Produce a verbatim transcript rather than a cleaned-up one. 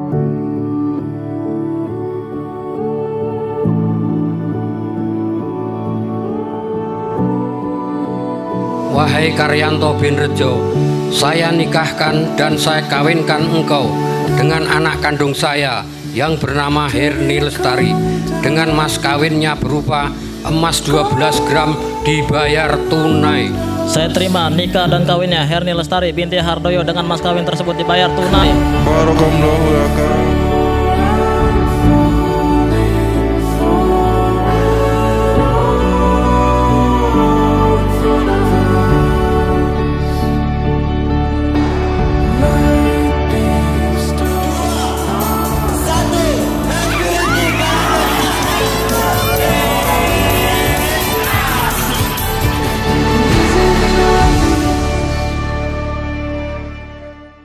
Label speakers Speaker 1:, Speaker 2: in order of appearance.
Speaker 1: Wahai Karyanto bin Rejo, saya nikahkan dan saya kawinkan engkau dengan anak kandung saya yang bernama Herni Lestari dengan mas kawinnya berupa emas dua belas gram dibayar tunai.
Speaker 2: Saya terima nikah dan kawinnya Herni Lestari binti Hardoyo dengan mas kawin tersebut dibayar tunai.
Speaker 3: Barakallahu ya.